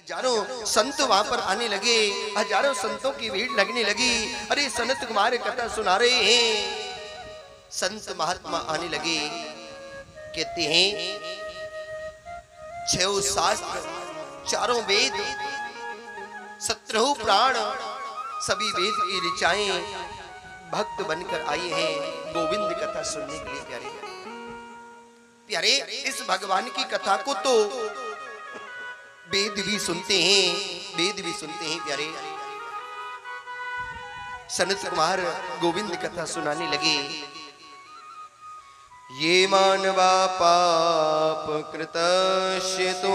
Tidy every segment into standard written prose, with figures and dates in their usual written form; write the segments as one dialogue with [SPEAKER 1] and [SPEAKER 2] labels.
[SPEAKER 1] हजारों संत वहां पर आने लगे, हजारों संतों की भीड़ लगने लगी। अरे सनत कुमार कथा सुना रहे हैं। संत महात्मा आने लगे, कहते हैं 6 शास्त्र, 4 वेद, 17 प्राण, सभी वेद की ऋचाएं भक्त बनकर आए हैं गोविंद कथा सुनने के लिए। प्यारे प्यारे इस भगवान की कथा को तो वेद भी सुनते हैं, वेद भी सुनते हैं। प्यारे सनत कुमार गोविंद कथा सुनाने लगे। ये मानवा पाप कृतस्य तो,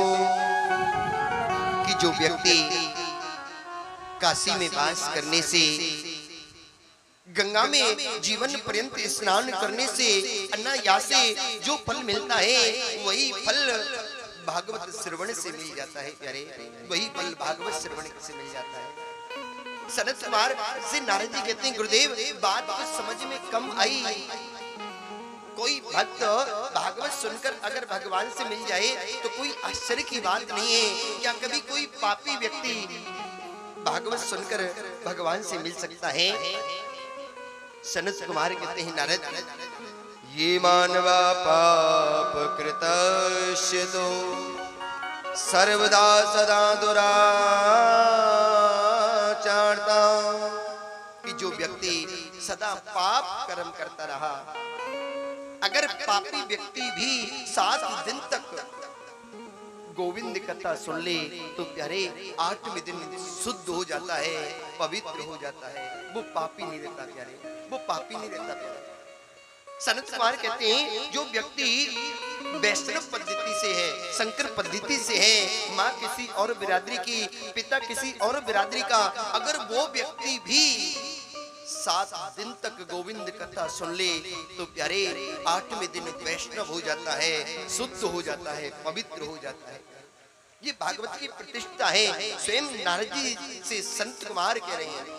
[SPEAKER 1] कि जो व्यक्ति काशी में वास करने से, गंगा में जीवन पर्यंत स्नान करने से अनायासे जो फल मिलता है वही फल भागवत श्रवण से मिल जाता है। प्यारे वही फल भागवत श्रवण से मिल जाता है। सनत कुमार से नारद जी कहते हैं गुरुदेव बात तो समझ में कम आई, कोई भक्त भागवत सुनकर अगर भगवान से मिल जाए तो कोई आश्चर्य की बात नहीं है। क्या कभी कोई पापी व्यक्ति भागवत सुनकर भगवान से मिल सकता है? सनत कुमार कहते हैं नारद ये मानवा पाप कृतस्य तो सर्वदा सदा दुराचारता, कि जो व्यक्ति सदा पाप कर्म करता रहा, अगर पापी व्यक्ति भी 7 दिन तक गोविंद कथा सुन ले तो प्यारे 8वें दिन शुद्ध हो जाता है, पवित्र हो जाता है, वो पापी नहीं रहता। प्यारे वो पापी नहीं रहता। प्यारे सनत कुमार कहते हैं जो व्यक्ति वैष्णव पद्धति से है, शंकर पद्धति से है, माँ किसी और बिरादरी की, पिता किसी और बिरादरी का, अगर वो व्यक्ति भी 7 दिन तक गोविंद कथा सुन ले तो प्यारे 8वें दिन वैष्णव हो जाता है, शुद्ध हो जाता है, पवित्र हो जाता है। ये भागवत की प्रतिष्ठा है। स्वयं नारद जी से संत कुमार कह रहे हैं।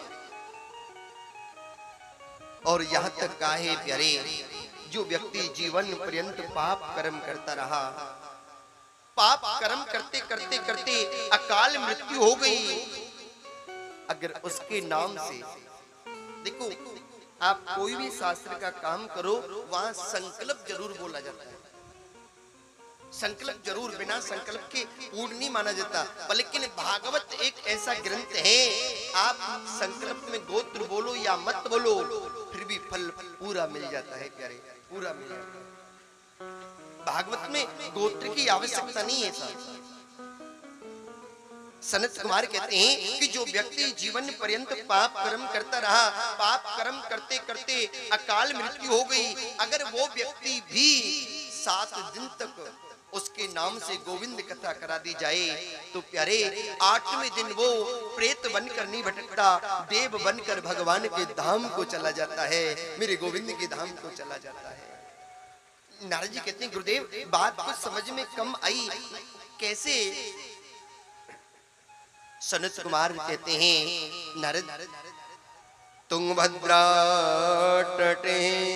[SPEAKER 1] और यहाँ तक कहा है प्यारे जो व्यक्ति जीवन पर्यंत पाप कर्म करता रहा, पाप कर्म करते करते करते अकाल मृत्यु हो गई, अगर उसके नाम से, देखो आप कोई भी शास्त्र का काम करो वहां संकल्प जरूर बोला जाता है, संकल्प जरूर, बिना संकल्प के पूर्ण नहीं माना जाता। लेकिन भागवत एक ऐसा ग्रंथ है, आप संकल्प में गोत्र बोलो या मत बोलो फिर भी फल पूरा मिल जाता है। प्यारे पूरा मिल जाता है। भागवत में गोत्र की आवश्यकता नहीं है। सनत कुमार कहते हैं कि जो व्यक्ति जीवन पर्यंत पाप कर्म करता रहा, पाप कर्म करते करते अकाल मृत्यु हो गई, अगर वो व्यक्ति भी 7 दिन तक उसके नाम से गोविंद कथा करा दी जाए तो प्यारे 8वें दिन वो प्रेत बनकर नहीं भटकता, देव बनकर भगवान के धाम को चला जाता है, मेरे गोविंद के धाम को चला जाता है। नारद जी कहते हैं गुरुदेव बात कुछ समझ में कम आई, कैसे? सनत कुमार कहते हैं नारद तुंगभद्रा तटे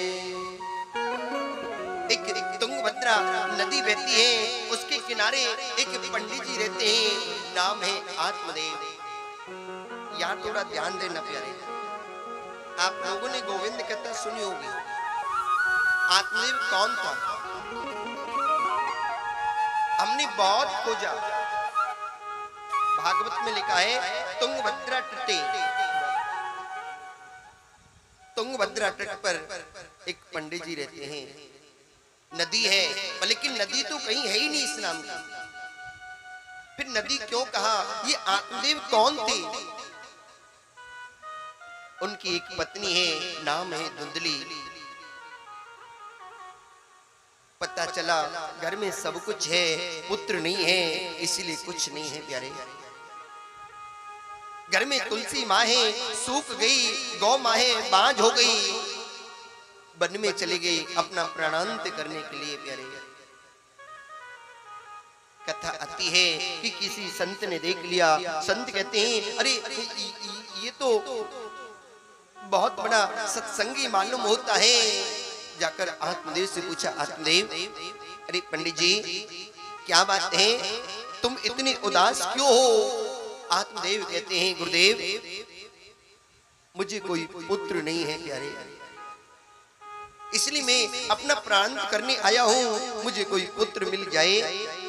[SPEAKER 1] एक तुंगभद्रा नदी बहती है, उसके किनारे एक पंडित जी रहते हैं, नाम है आत्मदेव। यहाँ थोड़ा ध्यान देना प्यारे, आप लोगों ने गोविंद कथा सुनी होगी। आत्मदेव कौन था? हमने बहुत खोजा, भागवत में लिखा है तुंगभद्रा तटे, तुंगभद्रा तट पर एक पंडित जी रहते हैं, नदी है लेकिन नदी तो कहीं है ही नहीं इस नाम की, फिर नदी क्यों कहा? ये आत्मदेव कौन थे? उनकी एक पत्नी है, नाम है धुंधली। पता चला घर में सब कुछ है, पुत्र नहीं है, इसीलिए कुछ नहीं है। प्यारे घर में तुलसी माँ है, सूख गई, गौ माँ है, बांझ हो गई, वन में चली गई अपना प्राणांत करने के लिए। प्यारे कथा आती है कि किसी संत ने देख लिया, संत कहते हैं अरे ये तो बहुत बड़ा सत्संगी मालूम होता है। जाकर आत्मदेव से पूछा, आत्मदेव अरे पंडित जी क्या बात है? तुम इतने उदास क्यों हो? आत्मदेव कहते हैं गुरुदेव मुझे कोई पुत्र नहीं है प्यारे, इसलिए मैं अपना प्राण करने आया हूं, मुझे कोई पुत्र मिल जाए।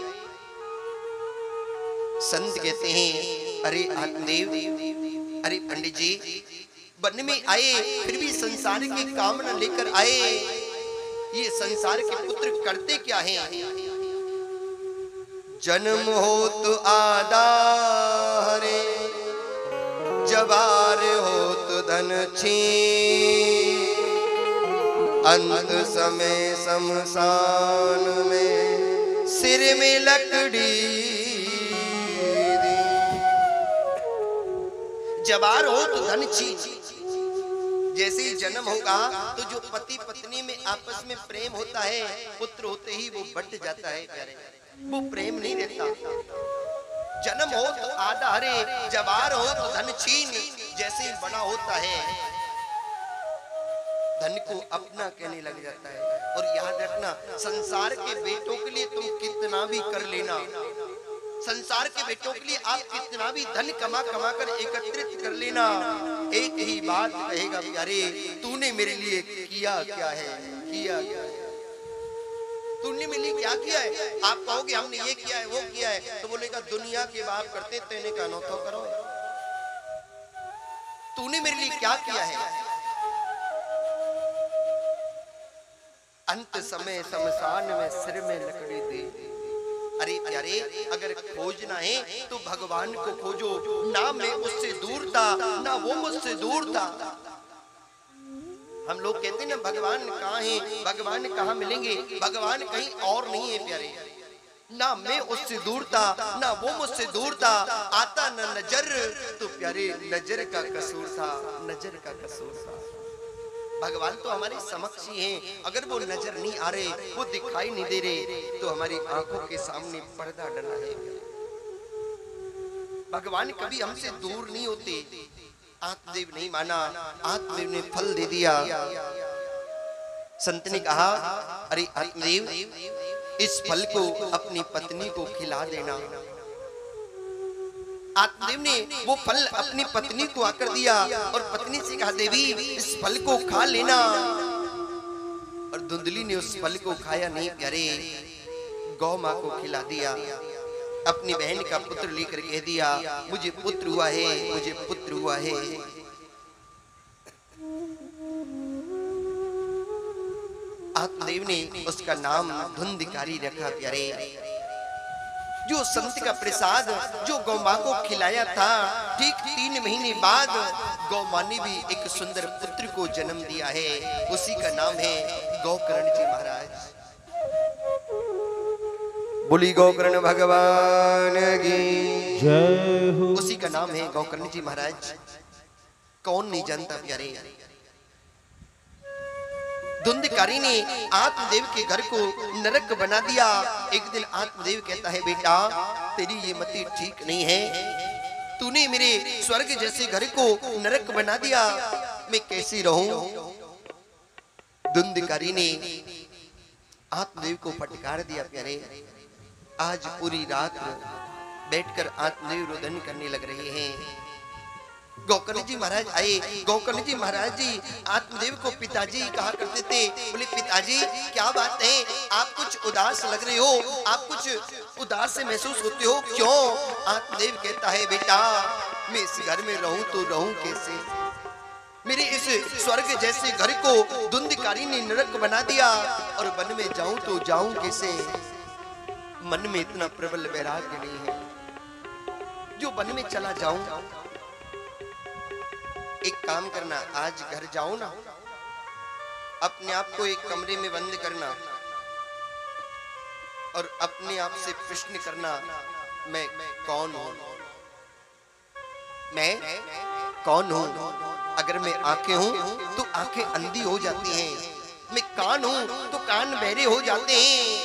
[SPEAKER 1] संत कहते हैं अरे आत्मदेव, अरे पंडित जी वन में आए फिर भी संसार की कामना लेकर आए, ये संसार के पुत्र करते क्या हैं? जन्म हो तो आधारे, जवार हो तो धन छीन, अंत समय शमशान में सिर में लकड़ी दी। जवार हो तो धन छीन, जैसे ही जन्म होगा तो जो पति पत्नी में आपस में प्रेम होता है, पुत्र होते ही वो बट जाता है प्यारे, वो प्रेम नहीं रहता। जन्म हो तो आधा हरे, जवार हो तो धन छीन, जैसे ही बड़ा होता है धन को अपना कहने लग जाता है। और याद रखना संसार के बेटों के लिए तुम कितना भी कर लेना, संसार के बेटों के लिए आप कितना भी धन कमा कमा कर एकत्रित कर लेना, एक ही बात कहेगा अरे तूने मेरे लिए किया क्या है, किया क्या है, तूने मेरे लिए क्या किया है? आप कहोगे हमने ये किया है वो किया है, तो बोलेगा दुनिया के बाप करते तेने का नौतो करो, तूने मेरे लिए क्या किया है? अंत समय शमशान में सिर में लकड़ी दे। अरे प्यारे अगर खोजना है तो भगवान को खोजो, ना मैं उससे दूर था ना वो मुझसे दूर था। हम लोग कहते हैं ना भगवान कहाँ है, भगवान कहाँ मिलेंगे, भगवान कहीं और नहीं है प्यारे। ना मैं उससे दूर था ना वो मुझसे दूर था, आता न नजर तो प्यारे नजर का कसूर था, नजर का कसूर था। भगवान तो हमारे समक्ष ही हैं, अगर वो नजर नहीं आ रहे, वो दिखाई नहीं दे रहे, तो हमारी आंखों के सामने पर्दा डला है। भगवान कभी हमसे दूर नहीं होते। आत्मदेव नहीं माना, आत्मदेव ने फल दे दिया। संत ने कहा अरे आत्मदेव इस फल को अपनी पत्नी को खिला देना। आत्मदेव ने वो फल अपनी पत्नी को आकर दिया और पत्नी से कहा देवी इस फल को खा लेना। और धुंधली ने उस फल को खाया नहीं प्यारे, गौ माँ को खिला दिया। अपनी बहन का पुत्र लेकर कह दिया मुझे पुत्र हुआ है, मुझे पुत्र हुआ है। आत्मदेव ने उसका नाम धुंधकारी रखा प्यारे। जो संत का प्रसाद जो गौ माँ को खिलाया था, ठीक 3 महीने बाद गौ माँ ने भी एक सुंदर पुत्र को जन्म दिया है, उसी का नाम है गोकर्ण जी महाराज। बोली गोकर्ण भगवान की जय हो। उसी का नाम है गोकर्ण जी महाराज। कौन नहीं जानता प्यारे। धुंधकारी ने आत्मदेव के घर को नरक बना दिया। एक दिन आत्मदेव कहता है बेटा तेरी ये मति ठीक नहीं है, तूने मेरे स्वर्ग जैसे घर को नरक बना दिया, मैं कैसे रहूं। धुंधकारी ने आत्मदेव को फटकार दिया प्यारे। आज पूरी रात बैठकर आत्मदेव रुदन करने लग रहे हैं। गोकर्ण जी महाराज आए। गोकर्ण जी महाराज जी आत्मदेव को पिताजी कहा करते थे। बोले पिताजी क्या बात है, आप कुछ उदास लग रहे हो, आप कुछ उदास से महसूस होते हो, क्यों? आत्मदेव कहता है बेटा मैं इस घर में रहूं तो रहूं कैसे, मेरे इस स्वर्ग जैसे घर को धुंधकारी ने नरक बना दिया, और वन में जाऊं तो जाऊं कैसे। मन में इतना प्रबल वैराग्य नहीं है जो वन में चला जाऊं। एक काम करना, आज घर जाओ ना, अपने आप को एक कमरे में बंद करना और अपने आप से प्रश्न करना मैं कौन हूं, मैं कौन हूं। अगर मैं आंखें हूं तो आंखें अंधी हो जाती हैं, मैं कान हूं तो कान बहरे हो जाते हैं।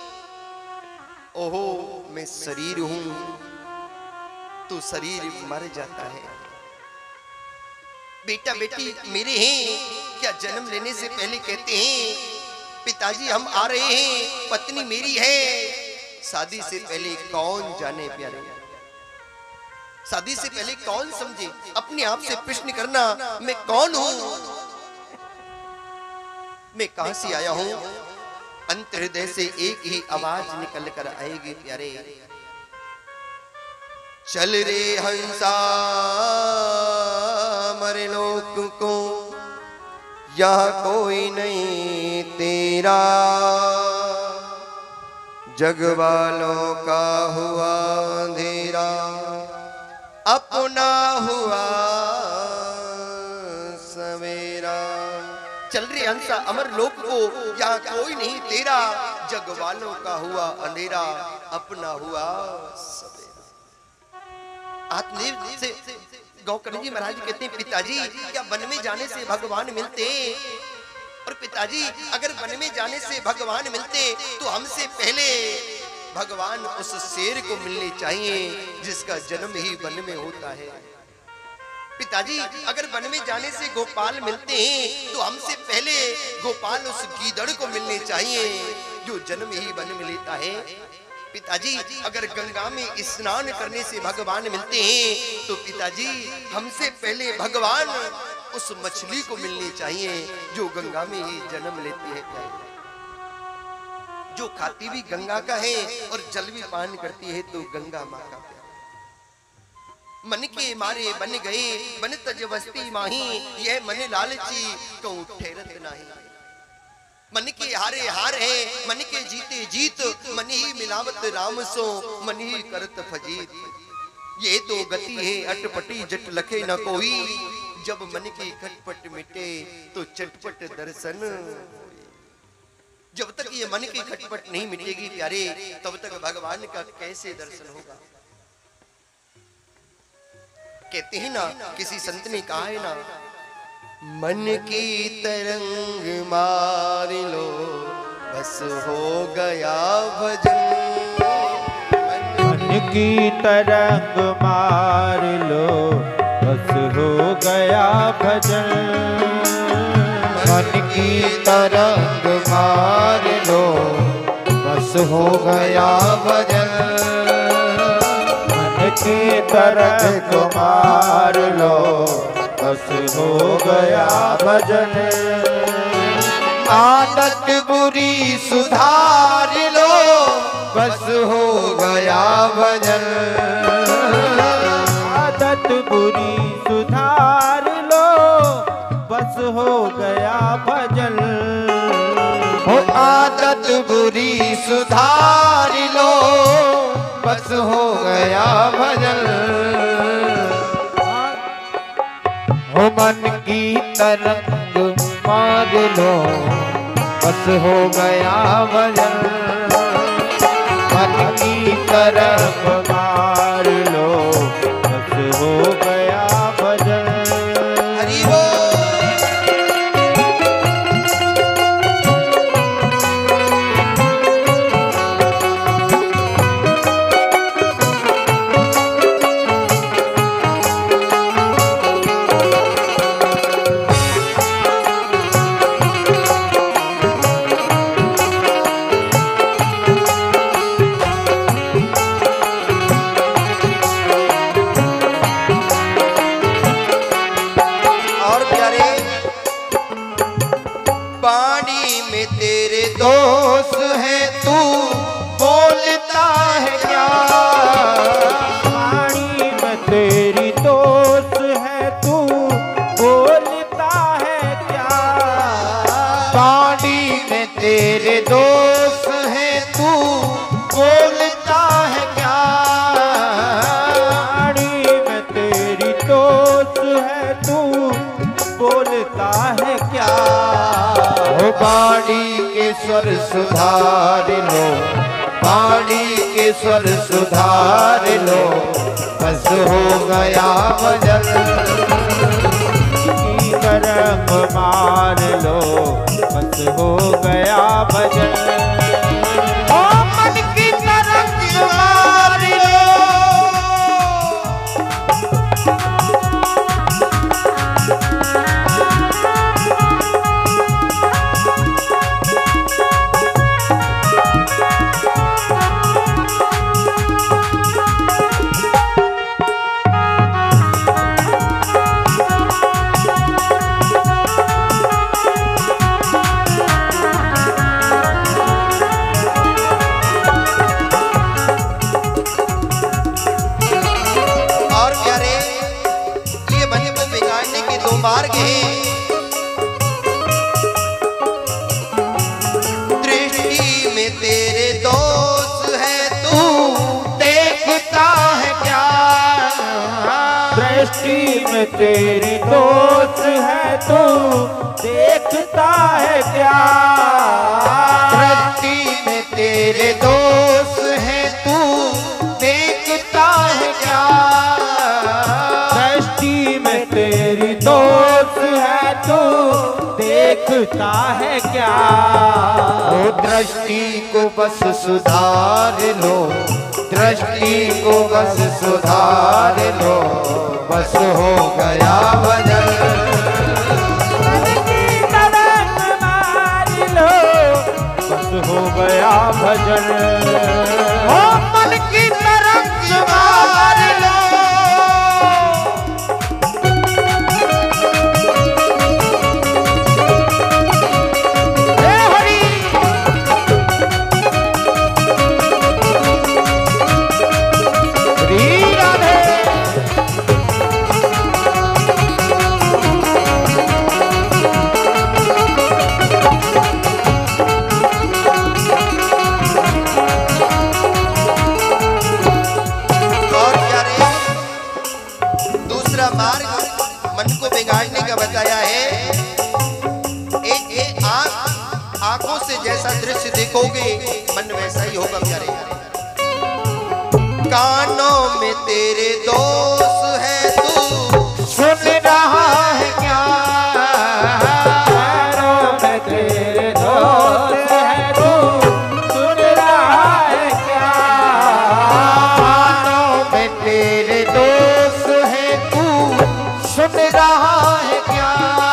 [SPEAKER 1] ओहो मैं शरीर हूं तो शरीर मर जाता है। बेटा बेटी मेरे हैं, क्या जन्म लेने से पहले कहते हैं पिताजी हम आ रहे हैं, पत्नी मेरी है, शादी से पहले कौन जाने प्यारे, शादी से पहले कौन समझे। अपने आप से प्रश्न करना, मैं कौन हूं, मैं कहां से आया हूं। अंतर्हृदय से एक ही आवाज निकल कर आएगी प्यारे, चल रे हंसा मरे लोक को, यहाँ कोई नहीं तेरा, जग वालों का हुआ अंधेरा, अपना हुआ सवेरा। चल रे हंसा अमर लोक को, यहाँ कोई नहीं तेरा, जग वालों का हुआ अंधेरा, अपना हुआ सवेरा। आत्मदेव से गौकर्ण जी महाराज कहते हैं, पिताजी क्या वन में जाने से भगवान मिलते? और पिताजी अगर वन में जाने से भगवान मिलते तो हमसे पहले भगवान उस शेर को मिलने चाहिए जिसका जन्म ही वन में होता है। पिताजी अगर वन में जाने से गोपाल मिलते हैं तो हमसे पहले गोपाल उस गीदड़ को मिलने चाहिए जो जन्म ही वन में लेता है। पिताजी अगर गंगा में स्नान करने से भगवान मिलते हैं तो पिताजी हमसे पहले भगवान उस मछली को मिलनी चाहिए जो गंगा में ही जन्म लेती है, जो खाती भी गंगा का है और जल भी पान करती है तो गंगा माँ का प्यार। मन के मारे बन गए बन तज बस्ती माही, यह मन लालची कहूं ठहरत नहीं। मन के हारे हार है मन के जीते जीत, मन ही मिलावत राम सो मन ही करत फजीत। ये तो गति है अटपटी जट लखे न कोई, जब मन की खटपट मिटे तो चटपट दर्शन। जब तक ये मन की खटपट नहीं मिटेगी प्यारे, तब तक भगवान का कैसे दर्शन होगा। कहते हैं ना, किसी संत ने कहा है ना, मन की तरंग मार लो बस हो गया भजन।
[SPEAKER 2] मन की तरंग मार लो बस हो गया भजन।
[SPEAKER 3] मन की तरंग मार लो बस हो गया भजन।
[SPEAKER 2] मन की तरंग मार लो बस हो गया भजन।
[SPEAKER 3] आदत बुरी सुधार लो बस हो गया भजन।
[SPEAKER 2] आदत बुरी सुधार लो बस हो गया भजन।
[SPEAKER 3] हो आदत बुरी सुधार लो बस हो गया भजन। हो मन की तरंग मार लो बस हो गया भजन। मन की तरंग
[SPEAKER 2] मार लो बस हो गया भजन।
[SPEAKER 1] हरि बोल। पानी में तेरे
[SPEAKER 3] दोष है तू बोलता है क्या।
[SPEAKER 2] पानी में तेरी दोस्त है तू बोलता है क्या।
[SPEAKER 3] पानी में तेरे दोष है तू बोलता है क्या।
[SPEAKER 2] पानी में तेरी दोस्त है तू बोलता है क्या।
[SPEAKER 3] हो बाणी के स्वर सुधार लो, बाणी के स्वर सुधार लो बस हो गया भजन।
[SPEAKER 2] की तरंग मार लो बस हो गया भजन।
[SPEAKER 3] ओ मन की तरंग मार लो।
[SPEAKER 1] मार्ग है। दृष्टि में तेरे दोष है तू
[SPEAKER 3] देखता है क्या,
[SPEAKER 2] दृष्टि में तेरी दोष है तू देखता है क्या,
[SPEAKER 3] दृष्टि में तेरे दोष है तू देखता है क्या,
[SPEAKER 2] दृष्टि में तेरी दोष है तू देखता है क्या।
[SPEAKER 3] ओ दृष्टि को बस सुधार लो, दृष्टि को बस सुधार लो, बस हो गया भजन।
[SPEAKER 2] हो गया भजन,
[SPEAKER 3] ओ मन की तरंग मार लो, हे हरि श्री राधे।
[SPEAKER 1] मन को बिगाड़ने का बताया है। एक आंखों से जैसा दृश्य देखोगे मन वैसा ही होगा प्यारे। कानों में तेरे दोष है तू
[SPEAKER 3] सुन रहा है क्या,
[SPEAKER 2] पैरों में तेरे दोष है तू सुन रहा है क्या,
[SPEAKER 3] कानों में तेरे दोष है तू सुन रहा है क्या,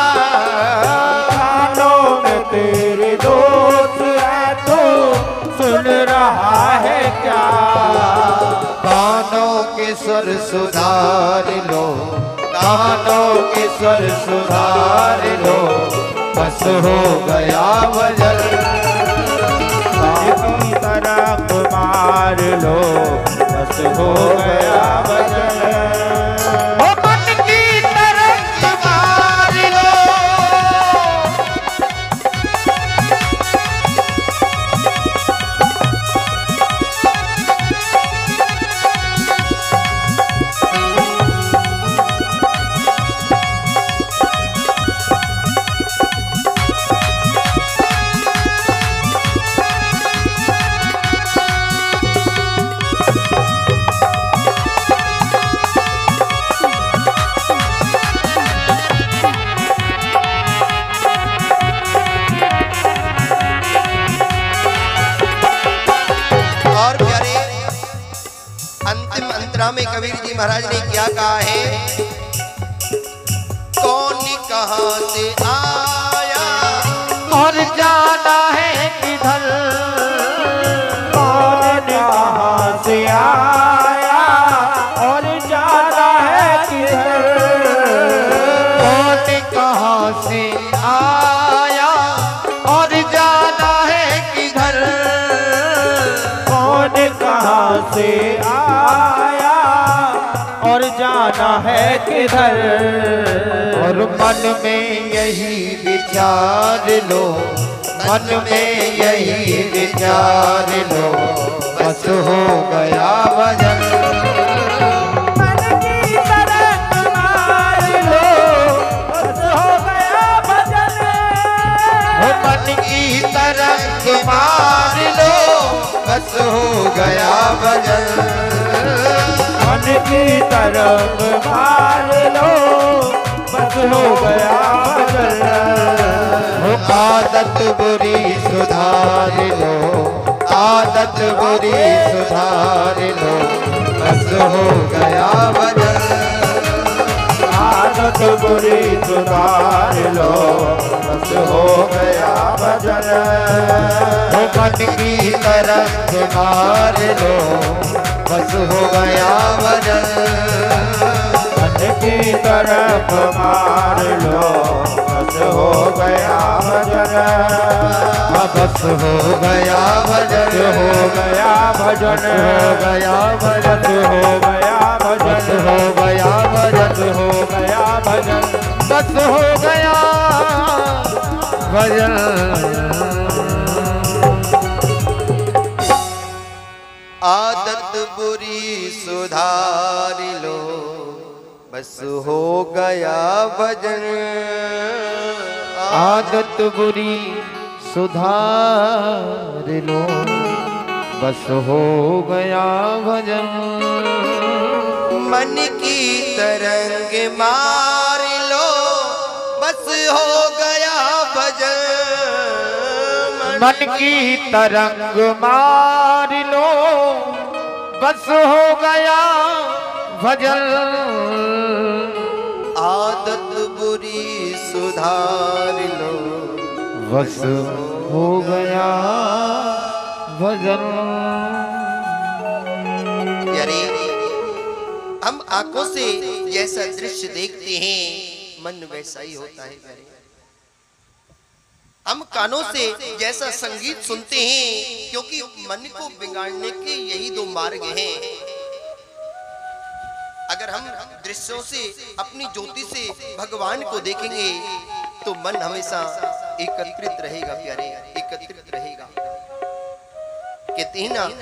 [SPEAKER 2] कानों में तेरे दोष है तू सुन रहा है क्या,
[SPEAKER 3] कानों के स्वर सुधार लो, कानों के स्वर सुधार लो, बस हो गया भजन।
[SPEAKER 2] की तरफ मार लो बस हो गया भजन,
[SPEAKER 3] ओ मन की तरंग मार लो,
[SPEAKER 1] में कबीर जी महाराज ने क्या कहा है? कौन कहां से आया
[SPEAKER 3] और जाना है किधर,
[SPEAKER 2] कौन कहां से आया और जाना है किधर,
[SPEAKER 3] कौन कहां से आया और जाना है किधर,
[SPEAKER 2] कौन कहां से आया और जाना है किधर,
[SPEAKER 3] और मन में यही विचार लो, मन में यही विचार लो, बस हो गया भजन।
[SPEAKER 2] मन की तरंग मार लो बस हो गया भजन,
[SPEAKER 3] मन की तरंग मार लो बस हो गया भजन,
[SPEAKER 2] मन की तरंग मार लो बस हो गया भजन,
[SPEAKER 3] आदत बुरी सुधार लो, आदत बुरी सुधार लो, बस हो गया भजन,
[SPEAKER 2] आदत बुरी सुधार लो बस हो गया भजन,
[SPEAKER 3] मन की तरंग मार लो बस हो गया भजन,
[SPEAKER 2] मन की तरफ मार लो बस हो गया भजन,
[SPEAKER 3] बस हो गया भजन,
[SPEAKER 2] हो गया भजन,
[SPEAKER 3] हो गया भजन,
[SPEAKER 2] हो गया भजन,
[SPEAKER 3] हो गया भजन,
[SPEAKER 2] हो गया भजन,
[SPEAKER 3] बस हो गया भजन।
[SPEAKER 1] आदत बुरी सुधार लो, बस हो गया भजन।
[SPEAKER 3] आदत बुरी सुधार लो, बस हो गया भजन।
[SPEAKER 1] मन की तरंग मार लो, बस हो गया भजन।
[SPEAKER 3] मन की तरंग मार लो, बस हो गया भजन।
[SPEAKER 1] आदत बुरी सुधार लो,
[SPEAKER 3] बस हो गया भजन।
[SPEAKER 1] प्यारे, हम आंखों से जैसा दृश्य देखते हैं मन वैसा ही होता है प्यारे। हम कानों से जैसा संगीत सुनते हैं, क्योंकि मन को बिगाड़ने के यही दो मार्ग हैं। अगर हम दृश्यों से, अपनी ज्योति से भगवान को देखेंगे तो मन हमेशा एकत्रित रहेगा प्यारे, एकत्रित रहेगा। कहते हैं ना,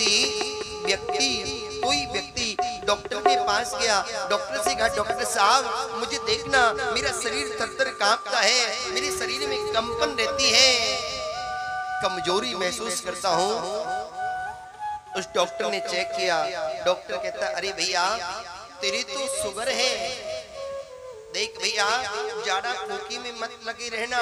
[SPEAKER 1] कोई व्यक्ति डॉक्टर के पास गया, डॉक्टर से कहा डॉक्टर साहब मुझे देखना, मेरा शरीर थर-थर कांपता है, मेरे शरीर में कंपन रहती है, कमजोरी महसूस करता हूँ। उस डॉक्टर ने चेक किया, डॉक्टर कहता अरे भैया तेरी तो शुगर है, देख भैया ज्यादा खोखी में मत लगे रहना,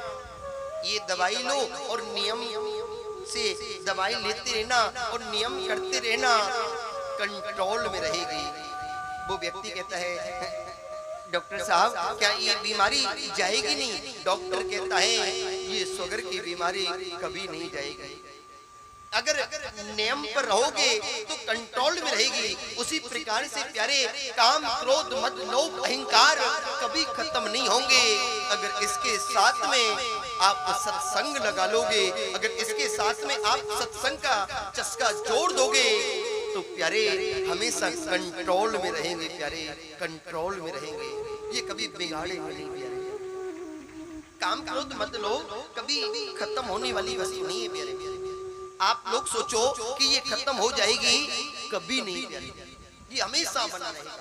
[SPEAKER 1] ये दवाई लो और नियम से दवाई लेते रहना और नियम करते रहना, कंट्रोल में रहेगी। वो व्यक्ति कहता है डॉक्टर साहब क्या ये बीमारी जाएगी नहीं? डॉक्टर कहता है ये शुगर की बीमारी कभी नहीं जाएगी, अगर नियम पर रहोगे तो कंट्रोल में रहेगी। उसी प्रकार से प्यारे, काम क्रोध मद लोभ अहंकार कभी खत्म नहीं होंगे अगर इसके साथ में आप सत्संग लगा लोगे, अगर इसके साथ में आप सत्संग का चस्का जोड़ दोगे तो प्यारे हमेशा कंट्रोल में रहेंगे प्यारे, कंट्रोल में रहेंगे, ये कभी बिगाड़ेंगे नहीं प्यारे। काम क्रोध मद लोभ कभी खत्म होने वाली वस्तु नहीं है प्यारे। आप लोग सोचो कि ये खत्म हो जाएगी, कभी नहीं, ये हमेशा बना रहेगा।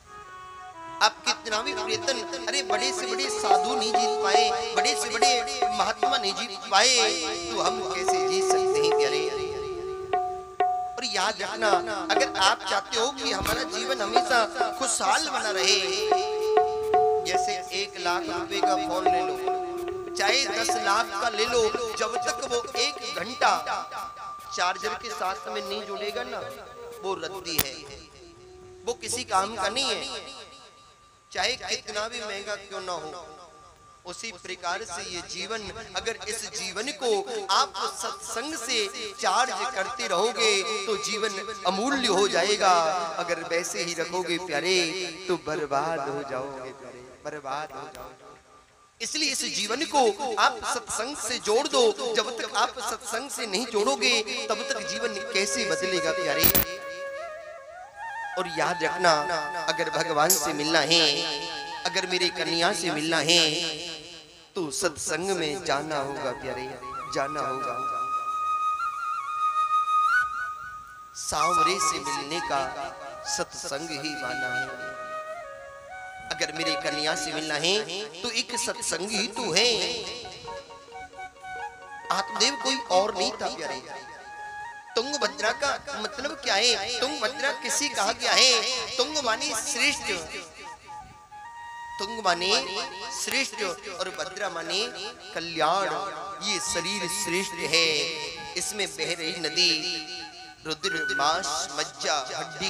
[SPEAKER 1] आप कितना भी प्रयत्न, अरे बड़े से बड़े साधु नहीं जीत पाए, बड़े से बड़े महात्मा नहीं जीत पाए, तो हम कैसे जीत सकते हैं प्यारे? और याद रखना, अगर आप चाहते हो कि हमारा जीवन हमेशा खुशहाल बना रहे, जैसे 1 लाख रुपए का फोन ले लो, चाहे 10 लाख का ले लो, जब तक वो 1 घंटा चार्जर के साथ में नहीं जुड़ेगा ना, वो रद्दी है, वो किसी काम का नहीं है, चाहे कितना भी महंगा क्यों ना हो। उसी प्रकार से ये जीवन, अगर इस जीवन को आप सत्संग से चार्ज करते रहोगे तो जीवन अमूल्य हो जाएगा, अगर वैसे ही रखोगे प्यारे तो बर्बाद हो जाओगे प्यारे, बर्बाद हो जाओगे। इसलिए इस जीवन को आप सत्संग से जोड़ दो, जब तक आप सत्संग से नहीं जोड़ोगे तब तक जीवन कैसे बदलेगा प्यारे। और याद रखना, अगर भगवान से मिलना है, अगर मेरी कन्या से मिलना है तो सत्संग में जाना होगा प्यारे, जाना होगा। सांवरे से मिलने का सत्संग ही माना है। अगर मेरे कन्या से मिलना है तो एक सत्संग ही तो है। आत्मदेव कोई और नहीं था प्यारे। तुंगभद्रा का मतलब क्या है? तुंगभद्रा किसी कहा गया है? तुंग माने श्रेष्ठ, तुंग माने श्रेष्ठ और भद्रा माने कल्याण। ये शरीर श्रेष्ठ है, इसमें बह रही नदी रुद्र मांस मज्जा हड्डी,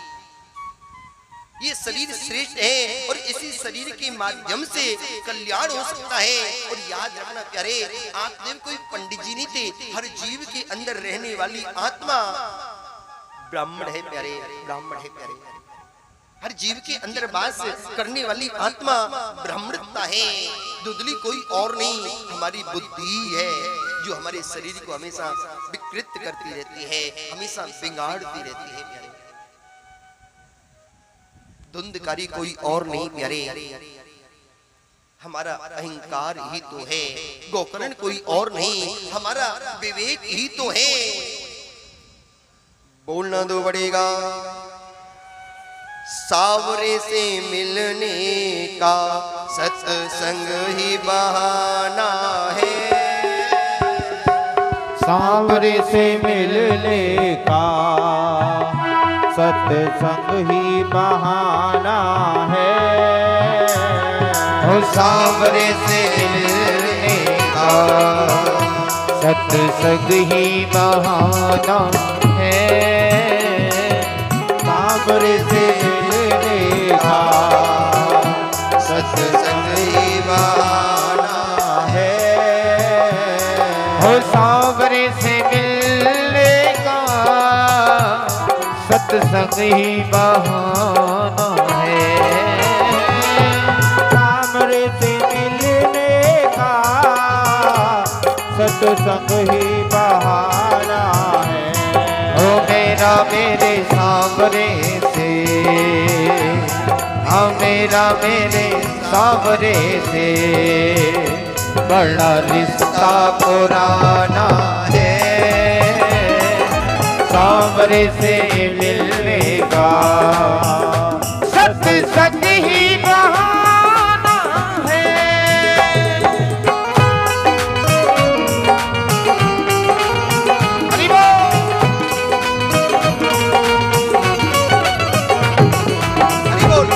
[SPEAKER 1] ये शरीर श्रेष्ठ है और इसी शरीर के माध्यम से कल्याण हो सकता है। और याद रखना प्यारे, आत्मदेव कोई पंडित जी नहीं थे, हर जीव के अंदर रहने वाली आत्मा ब्राह्मण है प्यारे, ब्राह्मण है प्यारे। हर जीव के अंदर वास करने वाली आत्मा ब्राह्मणता है, दुधली कोई और नहीं, हमारी बुद्धि है जो हमारे शरीर को हमेशा विकृत करती रहती है, हमेशा बिगाड़ती रहती है प्यारे। धुंधकारी कोई और नहीं प्यारे। हमारा अहंकार ही तो है, गोकर्ण कोई और नहीं, हमारा विवेक ही तो है। बोलना दो पड़ेगा। सावरे से मिलने का सत्संग ही बहाना है।
[SPEAKER 2] सांवरे से मिलने का सत्संग ही बहाना है।
[SPEAKER 3] सांवरे से मिलने का सत्संग ही बहाना है।
[SPEAKER 2] सांवरे से मिलने का
[SPEAKER 1] सत्संग ही बहाना
[SPEAKER 2] है।
[SPEAKER 3] सांवरे से मिलने का सत्संग ही बहाना है।
[SPEAKER 2] सांवरे से मिलने का सत्संग ही बहाना है।
[SPEAKER 3] ओ मेरा मेरे सांवरे से, हाँ मेरा मेरे सांवरे से बड़ा रिश्ता पुराना है। सांवरे से मिलने का सत्संग ही बहाना है। हरि बोल।
[SPEAKER 1] हरि बोल।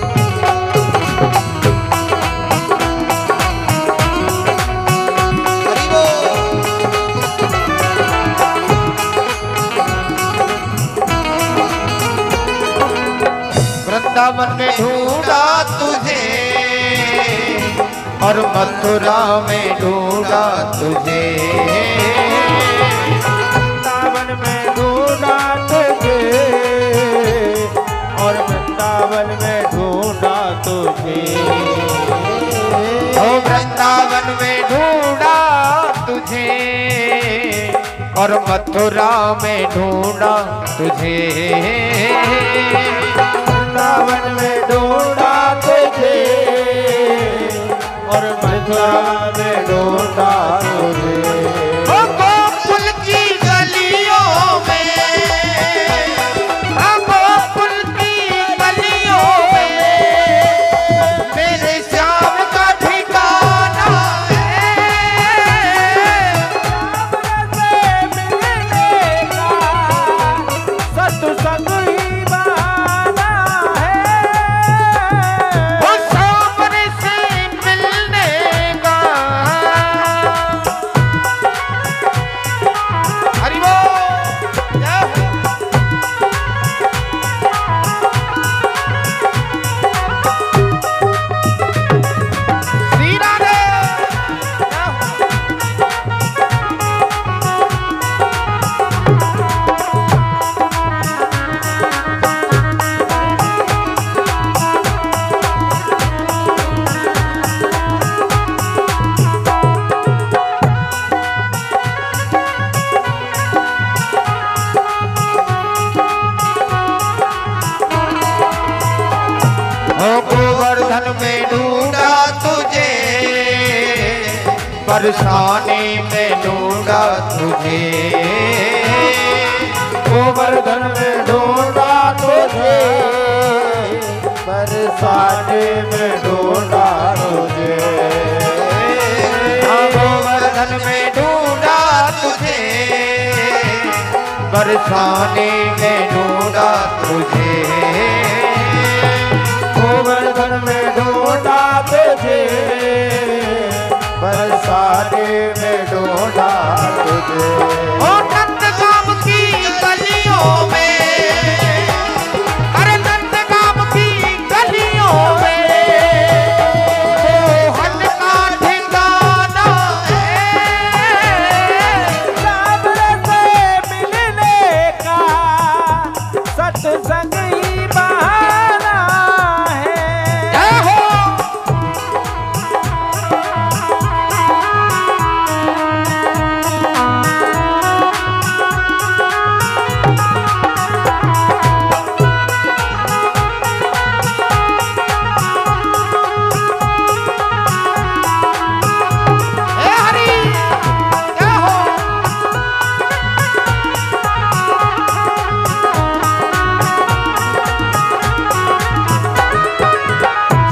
[SPEAKER 1] हरि बोल।
[SPEAKER 3] वृंदावन में ढूंढा तुझे और मथुरा में ढूंढा तुझे।
[SPEAKER 2] वृंदावन में ढूंढा तुझे और वृंदावन में ढूंढा तुझे।
[SPEAKER 3] ओ वृंदावन में ढूंढा तुझे और मथुरा में ढूंढा तुझे।
[SPEAKER 2] वृंदावन में ढूंढा तुझे और मथुरा में ढूंढा तुझे।
[SPEAKER 3] ओ गोकुल की गलियों में, गोकुल की गलियों में मेरे श्याम का ठिकाना है।
[SPEAKER 2] सत्संग ही बहाना है।
[SPEAKER 3] ओ सांवरे से मिलने का। हरि बोल। जय हो। श्री राधे। जय हो। ओ गोवर्धन में ढूंढा तुझे, बरसाने में ढूंढा तुझे।
[SPEAKER 2] गोवर्धन में ढूंढा तुझे, बरसाने में ढूंढा तुझे।
[SPEAKER 3] गोवर्धन में ढूंढा तुझे, बरसाने में ढूंढा तुझे।
[SPEAKER 2] गोवर्धन में ढूंढा तुझे, बरसाने में ढूंढा तुझे।
[SPEAKER 3] ओ नंदगाम की गलियों में, अरे नंदगाम की गलियों में मोहन का ठिकाना है।
[SPEAKER 2] सांवरे से मिलने का सत्संग ही बहाना है।
[SPEAKER 3] जय हो।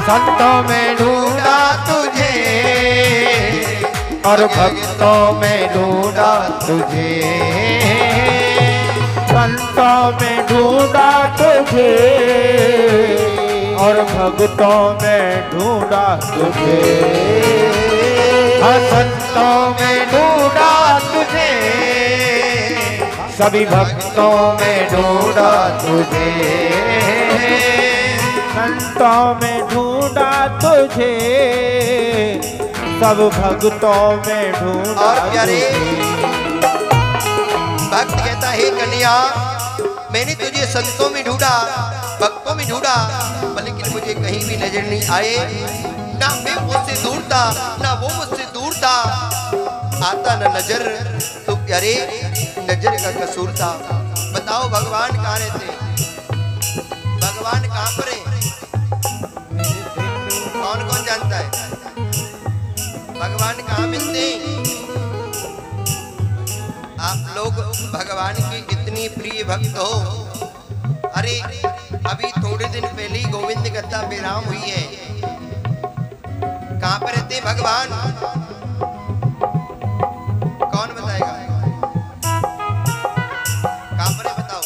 [SPEAKER 3] संतों में ढूंढा तुझे और भक्तों में ढूंढा तुझे,
[SPEAKER 2] संतों में ढूंढा तुझे और भक्तों में ढूंढा तुझे,
[SPEAKER 3] संतों में ढूंढा तुझे, सभी भक्तों में ढूंढा तुझे,
[SPEAKER 2] संतों में ढूंढा तुझे, सब भक्तों में ढूंढा
[SPEAKER 1] और प्यारे
[SPEAKER 2] तुझे।
[SPEAKER 1] भक्त कहता है कन्या, मैंने तुझे संतों में ढूंढा, भक्तों में ढूंढा, लेकिन मुझे कहीं भी नजर नहीं आए। ना मैं मुझसे दूर था, ना वो मुझसे दूर था, आता ना नजर। तो प्यारे नजर का कसूर था। बताओ भगवान कहाँ रहते, भगवान कहाँ पर है? कौन कौन जानता है भगवान कहाँ मिलते हैं? आप लोग भगवान की इतनी प्रिय भक्त हो। अरे अभी थोड़े दिन पहले ही गोविंद गद्दा विराम हुई है। कहाँ पर रहते हैं भगवान? कौन बताएगा कहाँ पर है? बताओ।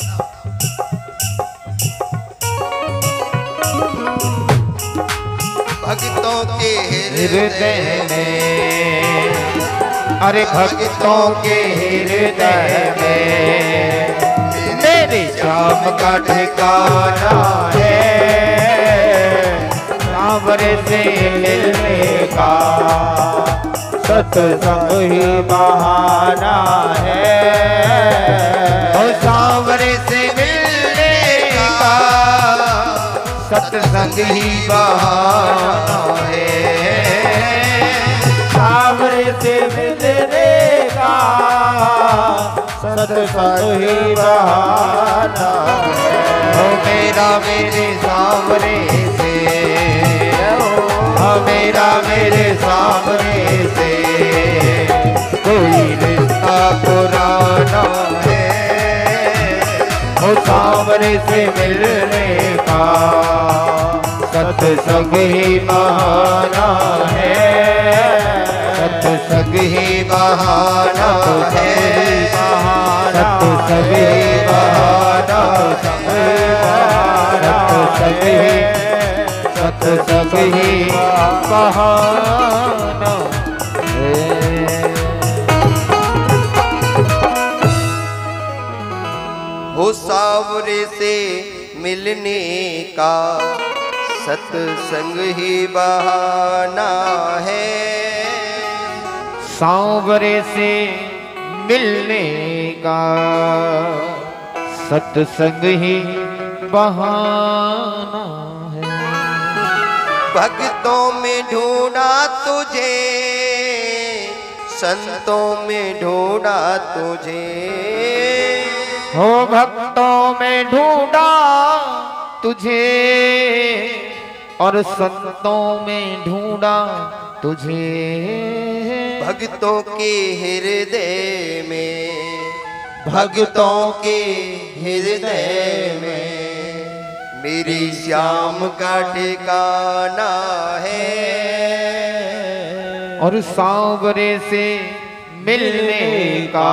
[SPEAKER 1] भक्तों के
[SPEAKER 3] हृदय में, अरे भक्तों के हृदय में मेरे श्याम का ठिकाना है, सांवरे से मिलने का सत्संग ही बहाना है, और सांवरे से मिलने का सत्संग ही बहाना है,
[SPEAKER 2] सावरे से मिलने का सत्संग ही बहाना है।
[SPEAKER 3] ओ मेरा मेरे सांवरे से, ओ मेरा मेरे सांवरे से कोई रिश्ता पुराना है, ओ सांवरे से मिलने का सत्संग ही बहाना है, सत्संग ही बहाना है, सत्संग ही बहाना, सत्संग ही बहाना है।
[SPEAKER 1] हो सावरे से मिलने का सत्संग ही बहाना है,
[SPEAKER 3] सांवरे से मिलने का सत्संग ही बहाना है।
[SPEAKER 1] भक्तों में ढूंढा तुझे, संतों में ढूंढा तुझे,
[SPEAKER 3] हो भक्तों में ढूंढा तुझे और संतों में ढूंढा तुझे,
[SPEAKER 1] भक्तों के हृदय में, भक्तों के हृदय में मेरे श्याम का ठिकाना है,
[SPEAKER 3] और सांवरे से मिलने का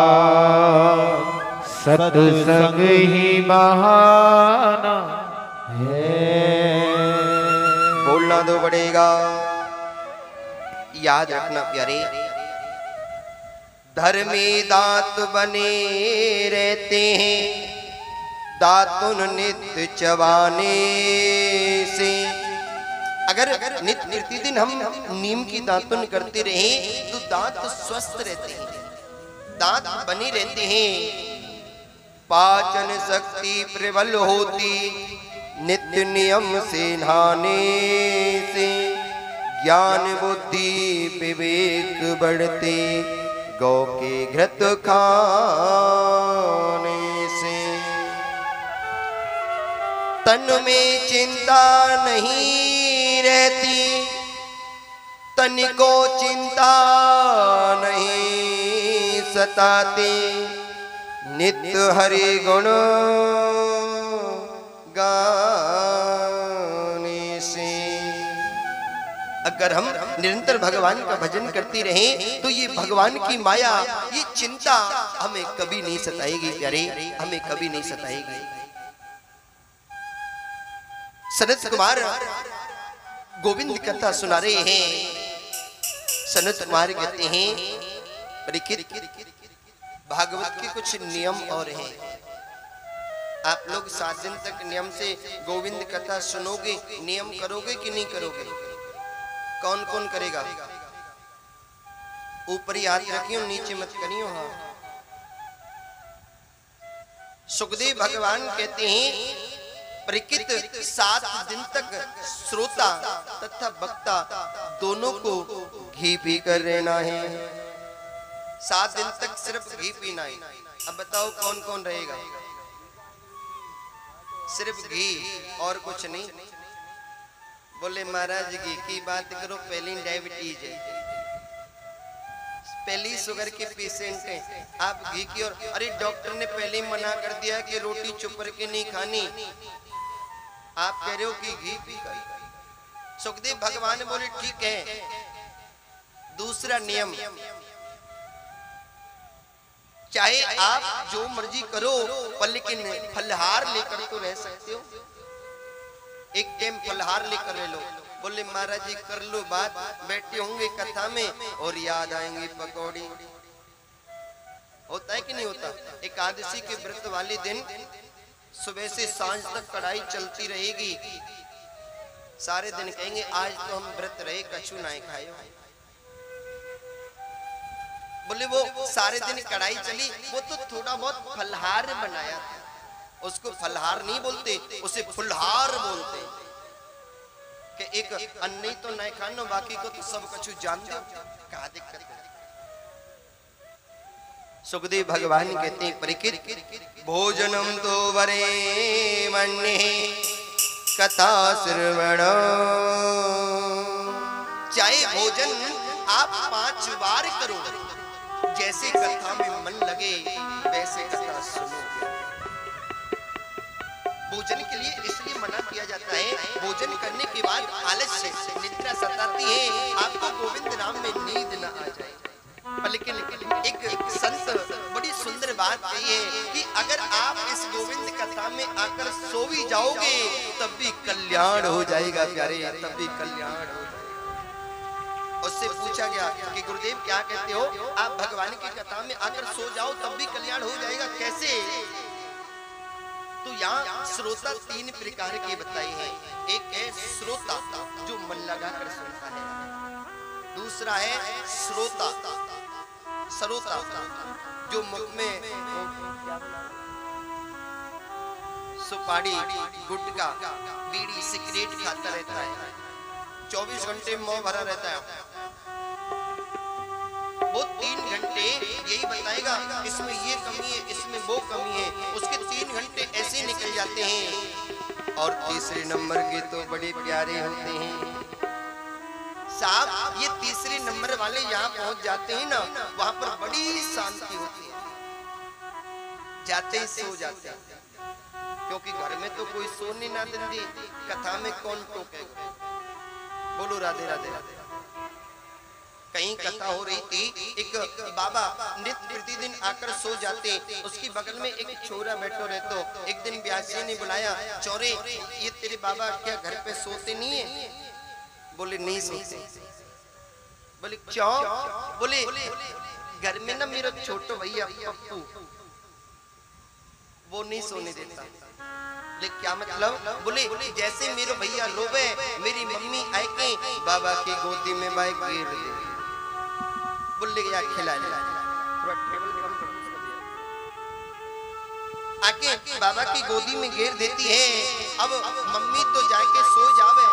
[SPEAKER 3] सत्संग ही बहाना है।
[SPEAKER 1] बोलना तो पड़ेगा। याद रखना प्यारे, धर्मी दांत बने रहते हैं, दातुन नित्य चबाने से। अगर नित्य प्रतिदिन हम नीम की दातुन करते रहें तो दांत स्वस्थ रहते हैं, दांत बने रहते हैं, पाचन शक्ति प्रबल होती, नित्य नियम से नहाने से ज्ञान बुद्धि विवेक बढ़ते, गौ के घृत खाने से। तन में चिंता नहीं रहती, तन को चिंता नहीं सताती, नित्य हरि गुण गाने से। अगर हम निरंतर भगवान का भजन करते रहें तो ये भगवान की माया, ये चिंता हमें कभी नहीं सताएगी प्यारे, हमें कभी नहीं सताएगी। सनत कुमार गोविंद कथा सुना रहे हैं। सनत कुमार कहते हैं परीक्षित, भागवत के कुछ नियम और हैं। आप लोग 7 दिन तक नियम से गोविंद कथा सुनोगे, नियम करोगे कि नहीं करोगे? कौन कौन करेगा? ऊपर ही हाथ रखियो, नीचे मत करियो। हाँ, सुखदेव भगवान कहते हैं परीक्षित 7 दिन तक श्रोता तथा वक्ता दोनों को घी पी कर रहना है। 7 दिन तक सिर्फ घी पीना है। अब बताओ कौन कौन रहेगा? सिर्फ घी और कुछ नहीं। बोले महाराज घी की बात करो, पहली डायबिटीज है, पहली शुगर के पेशेंट हैं, आप घी की। और अरे डॉक्टर ने पहले ही मना कर दिया कि रोटी चुप करके नहीं खानी, आप कह रहे हो कि घी पी कर। सुखदेव भगवान बोले ठीक है। दूसरा नियम, चाहे आप जो मर्जी करो पर लेकिन फलहार लेकर तो रह सकते हो। एक टाइम फलहार लेकर रह लो। बोले महाराज जी कर लो बात, बैठे होंगे कथा में और याद आएंगे पकौड़ी। होता है कि नहीं होता? एकादशी के व्रत वाले दिन सुबह से सांझ तक कढ़ाई चलती रहेगी, सारे दिन कहेंगे आज तो हम व्रत रहे, कछु ना खाए। बोले वो सारे दिन कढ़ाई चली, वो तो थोड़ा बहुत फलहार बनाया था, उसको फलहार नहीं बोलते, उसे फुलहार बोलते कि एक अन्न तो नहीं खानो, बाकी को तो सब कुछ जानते हो, क्या दिक्कत है? सुखदेव भगवान कहते हैं परीक्षित भोजनम तो वरे मन्ये कथा श्रवण। चाहे भोजन आप 5 बार करो, जैसे कथा में मन लगे वैसे कथा सुनो। भोजन के लिए इसलिए मना किया जाता है, भोजन करने के बाद आलस्य निद्रा सताती है, आपको गोविंद नाम में नींद न आ जाए। लेकिन एक संत बड़ी सुंदर बात कही है कि अगर आप इस गोविंद कथा में आकर सो भी जाओगे तब भी कल्याण हो जाएगा प्यारे, तब भी कल्याण हो जाएगा। उससे पूछा गया कि गुरुदेव क्या कहते हो, आप भगवान की कथा में आकर सो जाओ तब भी कल्याण हो जाएगा, कैसे? तो यहाँ श्रोता 3 प्रकार के बताए हैं। एक है श्रोता जो मन लगाकर सुनता है, दूसरा है श्रोता श्रोता जो मुख में सुपारी गुटखा बीड़ी सिगरेट खाता रहता है, 24 घंटे मुंह भरा रहता है, वो 3 घंटे यही बताएगा इसमें ये कमी है, इसमें वो कमी है, उसके 3 घंटे ऐसे निकल जाते हैं। और तीसरे नंबर के तो बड़े प्यारे होते हैं साहब। ये तीसरे नंबर वाले यहाँ पहुंच जाते हैं ना, वहां पर बड़ी शांति होती है, जाते ही सो जाते हैं, क्योंकि घर में तो कोई सोने ना देंगे, कथा में कौन टोकेगा? बोलो राधे राधे राधे। कहीं कथा हो रही थी, एक बाबा नित्य प्रतिदिन आकर सो जाते, उसकी बगल में एक छोरा बैठो रहतो। एक दिन ब्यासी ने बुलाया, चौरे ये तेरे बाबा क्या घर पे सोते नहीं है? बोले नहीं सोते। बोले क्यों? बोले घर में ना मेरा छोटा भैया पप्पू वो नहीं सोने देता। बोले क्या मतलब? बोले जैसे मेरे भैया रोवे मेरी मम्मी आके बाबा की गोदी में बाइक गिर दे। बोले या खिला ले, आके बाबा की गोदी में गिर देती है। अब मम्मी तो जाके सो जावे,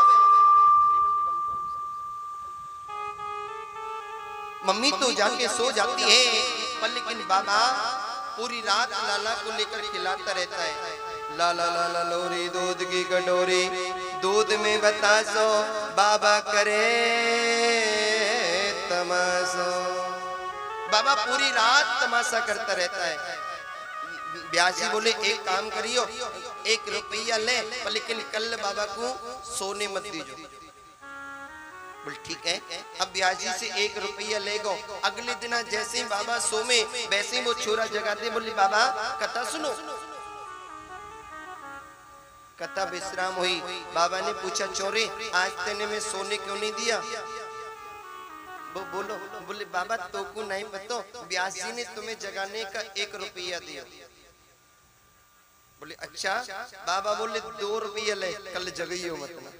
[SPEAKER 1] मम्मी तो जाके सो जाती है, पर लेकिन बाबा पूरी रात लाला को लेकर खिलाता रहता है। लाला लाला लोरी दूध की कटोरी, दूध में बतासो बाबा करे तमाशा। बाबा पूरी रात तमाशा करता रहता है। ब्यासी बोले एक काम करियो, 1 रुपया ले, पर लेकिन कल बाबा को सोने मत दीजो। बोल ठीक है। अब ब्यास जी से 1 रुपया ले गो। अगले दिन जैसे ही बाबा सोमे वैसे ही वो छोरा जगा दे, बोले बाबा कथा सुनो। कथा विश्राम हुई। बाबा ने पूछा चोरे आज तेने में सोने क्यों नहीं दिया? वो बोलो, बोले बाबा तो को नहीं पता, ब्यास जी ने तुम्हें जगाने का 1 रुपया दिया। बोले अच्छा। बाबा बोले 2 रुपया ले, कल जगइयो मत ना,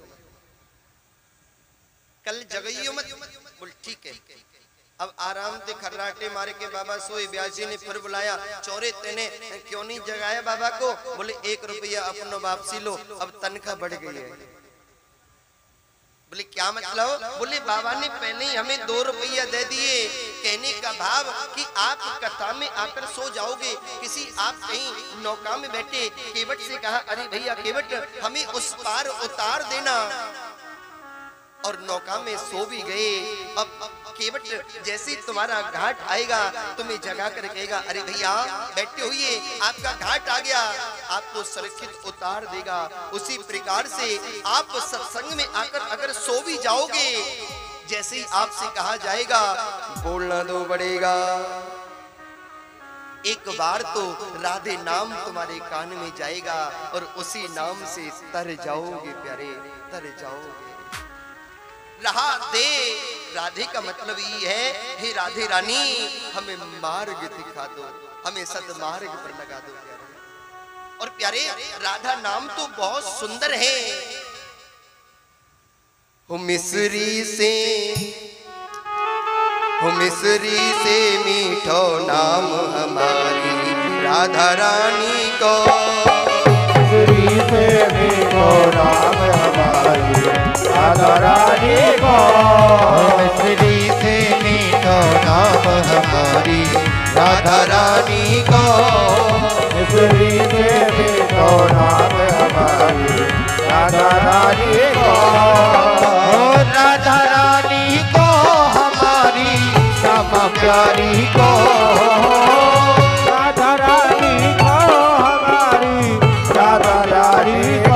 [SPEAKER 1] कल जगइयो मत। बोल ठीक है। अब आराम से खर्राटे मारे के बाबा सोए। ब्यास जी ने फिर बुलाया, चोरे तेने क्यों नहीं जगाया बाबा को? बोले 1 रुपया अपनो वापसी लो, अब तनख्वाह बढ़ गई है। बोले क्या मतलब? बोले बाबा ने पहले ही हमें 2 रुपया दे दिए। कहने का भाव कि आप कथा में आकर सो जाओगे। किसी आप कहीं नौका में बैठे, केवट से कहा अरे भैया केवट हमें उस पार उतार देना, और नौका में सो भी गए। अब केवट जैसे तुम्हारा घाट आएगा तुम्हें जगा कर कहेगा अरे भैया बैठे हुए आपका घाट आ गया, आपको सुरक्षित उतार देगा। उसी प्रकार से आप सत्संग में आकर अगर सो भी जाओगे, जैसे ही आपसे कहा जाएगा बोलना तो पड़ेगा, एक बार तो राधे नाम तुम्हारे कान में जाएगा और उसी नाम से तर जाओगे प्यारे, तर जाओगे। रहा दे, राधे का मतलब ये है हे राधे रानी हमें मार्ग दिखा दो, हमें सदमार्ग पर लगा दो प्यारे। और प्यारे राधा नाम तो बहुत सुंदर है। हो मिस्री से मीठो नाम हमारी राधा रानी को,
[SPEAKER 3] मिस्री से मीठो नाम हमारी राधा रानी को, मिस्री से मीठो नाम हमारी राधा रानी को, मिस्री से मीठो नाम हमारी राधा रानी को, राधा रानी को हमारी श्यामा प्यारी को, राधा रानी को हमारी राधा रानी को,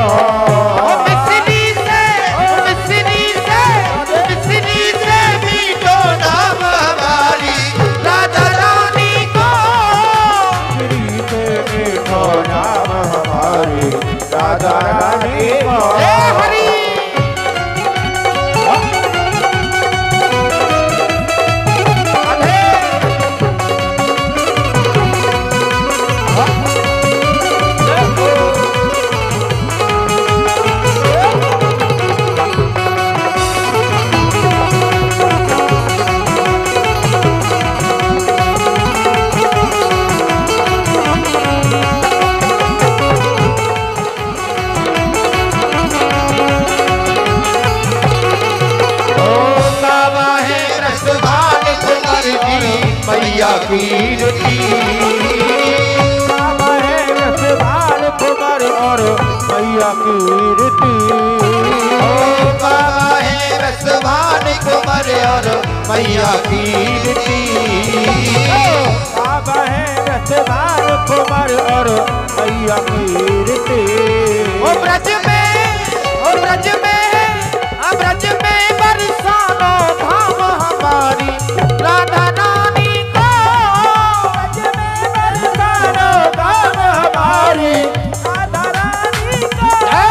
[SPEAKER 3] राधा रानी को। हरि मैया कीर्ति, बाबा है रसवाल कुमार और मैया कीर्ति, बाबा है रसवाल कुमार और मैया कीर्ति, बाबा है रसवाल कुमार और मैया कीर्ति। ओ ब्रज में बरसानो धाम हमारी राधा रानी को, ब्रज में बरसानो धाम हमारी राधा रानी को।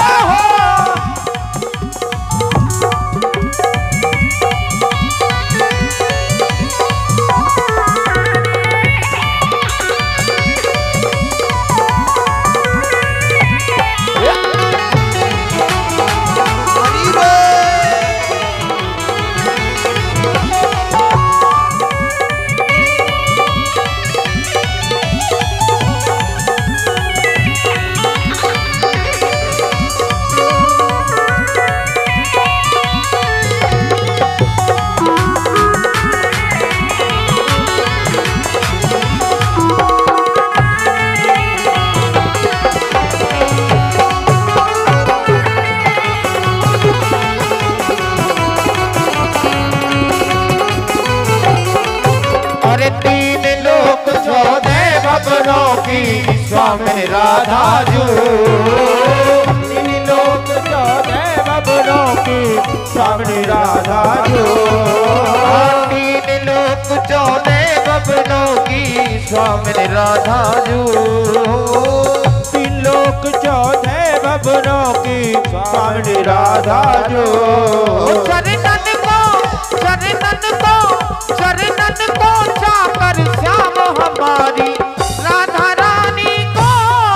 [SPEAKER 3] स्वामी राधा जू, तीन लोक चौदह बबरों की स्वामी राधा जू, बबनों की स्वामिनी राधा जो।
[SPEAKER 2] त्रिलोक चौथे बबनों की स्वामिनी राधा जो।
[SPEAKER 3] शरणन को चाकर श्याम हमारी राधा रानी को।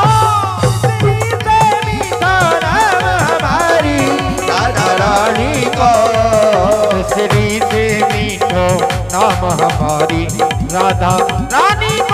[SPEAKER 2] हमारी
[SPEAKER 1] राधा रानी को।
[SPEAKER 3] श्री से मीठो नाम हमारी राधा रानी को।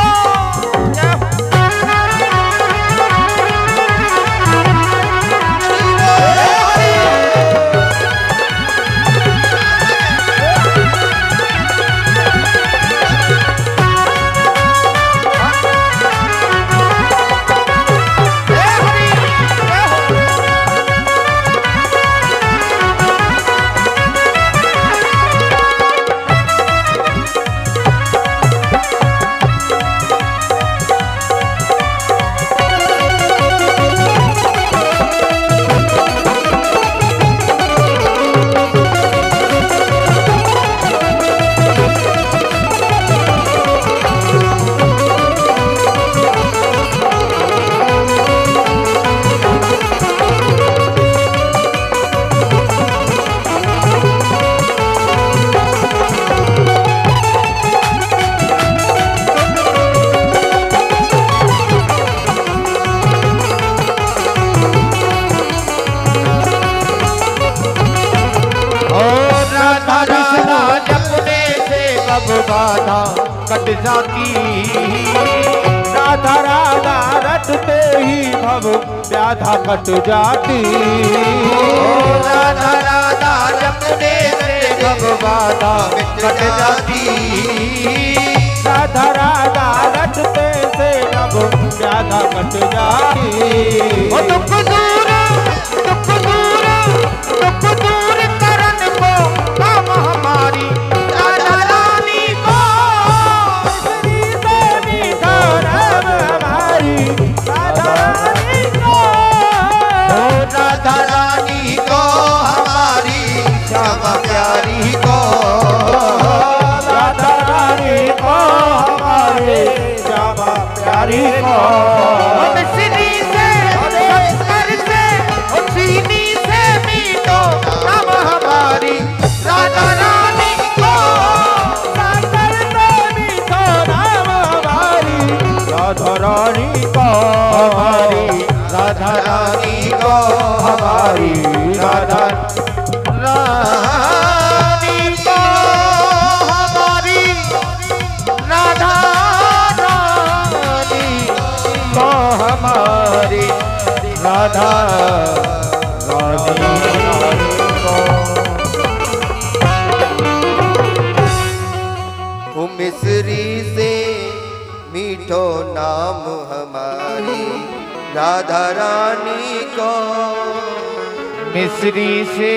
[SPEAKER 3] बाधा कट जाती।
[SPEAKER 2] राधा राधा रटते ही भव व्याधा कट जाती।
[SPEAKER 3] राधा राधा जपने से भव बाधा कट जाती।
[SPEAKER 2] राधा राधा रटते से भव व्याधा कट जाती।
[SPEAKER 3] दुख दूर करन को काम हमारी राधा रानी को। राधा रानी को हमारी श्यामा प्यारी को।
[SPEAKER 2] राधा रानी को हमारे श्यामा प्यारी को।
[SPEAKER 3] श्री से शंकर से चीनी से मीठो नाम हमारी राधा रानी को।
[SPEAKER 2] शंकर से मीठो नाम हमारी राधा रानी को।
[SPEAKER 3] हमारी राधा रानी को हमारी राधा रानी को हमारी राधा रानी को हमारी राधा रानी को।
[SPEAKER 1] ओ मिस्री से मीठो नाम हमारी राधा रानी को।
[SPEAKER 3] मिस्री से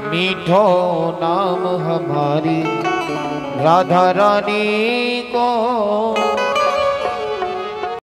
[SPEAKER 3] मीठो नाम हमारी राधा रानी को।